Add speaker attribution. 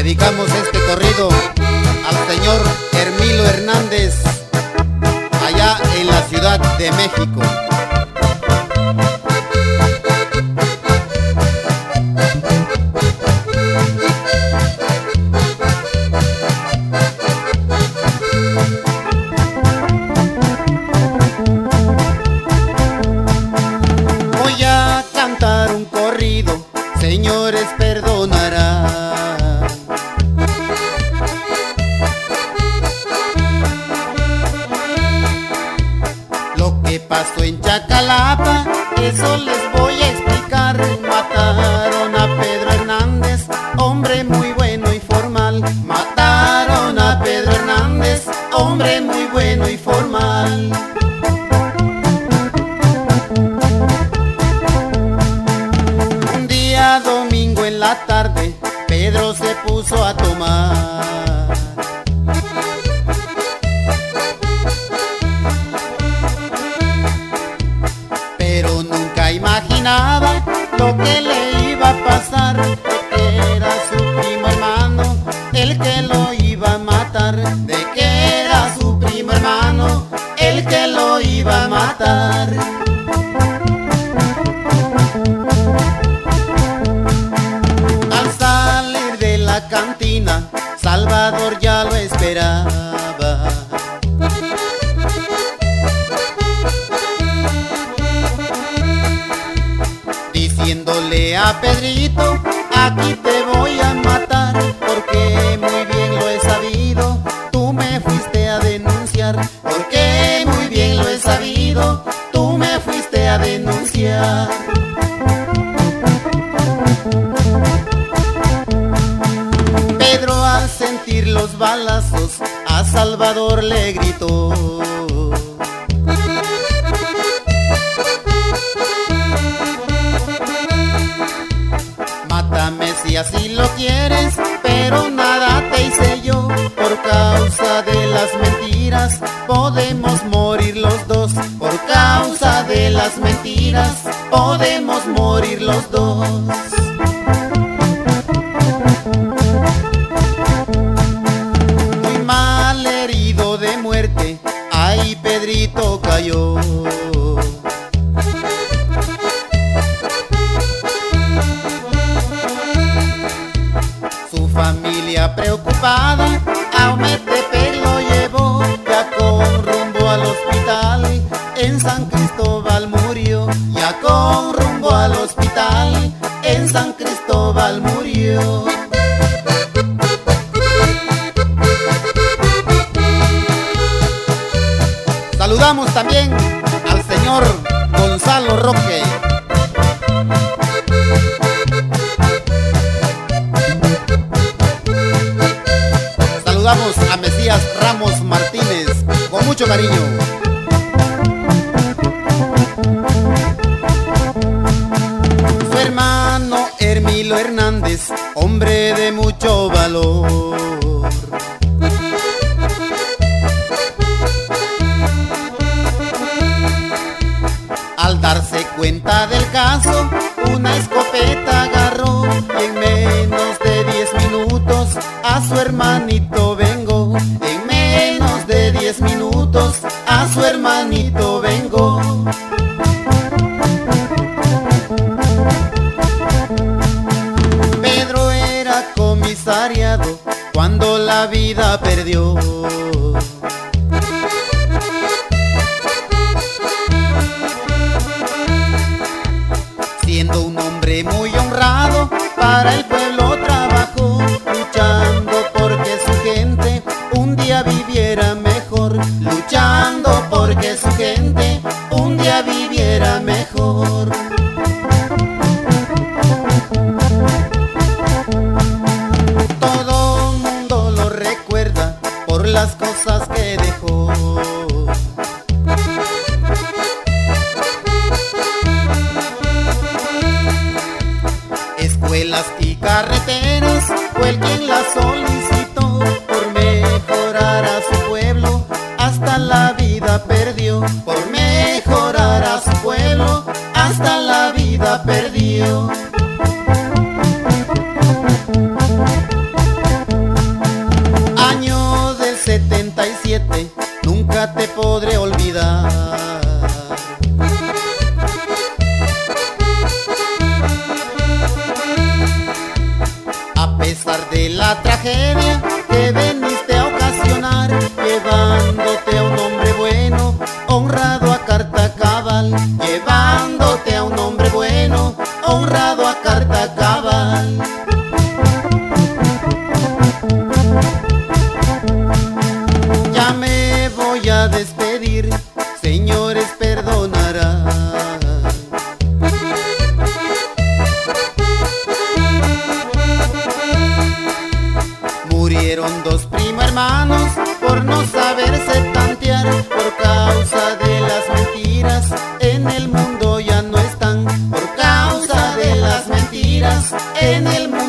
Speaker 1: Dedicamos este corrido al señor Hermilo Hernández, allá en la Ciudad de México. Voy a cantar un corrido, señores perdonarán. Lo que pasó en Chacalapa, eso les voy a explicar. Mataron a Pedro Hernández, hombre muy bueno y formal. Mataron a Pedro Hernández, hombre muy bueno y formal. Un día domingo en la tarde, Pedro se puso a tomar. Pero nunca imaginaba lo que le iba a pasar, que era su primo hermano el que lo iba a matar, de que era su primo hermano el que lo iba a matar. Al salir de la cantina, Salvador ya lo esperaba. Diciéndole a Pedrito, aquí te voy a matar, porque muy bien lo he sabido, tú me fuiste a denunciar, porque muy bien lo he sabido, tú me fuiste a denunciar. Pedro, al sentir los balazos, a Salvador le gritó: mátame si así lo quieres, pero nada te hice yo. Por causa de las mentiras podemos morir los dos. Por causa de las mentiras podemos morir los dos. Muy mal herido de muerte, ahí Pedrito cayó. Su familia preocupada a Ometepec lo llevó, ya con rumbo al hospital en San Cristóbal murió, ya con rumbo al hospital en San Cristóbal murió. Saludamos también al señor Gonzalo Roque. Saludamos a Mesías Ramos Martínez con mucho cariño. Su hermano Hermilo Hernández, hombre de mucho valor. Al darse cuenta del caso, una escopeta agarró y en menos de 10 minutos a su hermanito vengó. En menos de 10 minutos a su hermanito vengó. Pedro era comisariado cuando la vida perdió. Siendo un hombre muy honrado, para el pueblo trabajó, luchando porque su gente un día viviera mejor, luchando porque su gente un día viviera mejor. Todo el mundo lo recuerda por las cosas que dejó. Escuelas y carreteras fue el quien las solicitó, por mejorar a su pueblo hasta la vida perdió, por mejorar a su pueblo hasta la vida perdió. carta cabal. Ya me voy a despedir, señores, perdonarán. Murieron dos primo hermanos por no saberse tantear, por causa de las mentiras en el mundo ya no están, por causa de las mentiras en el mundo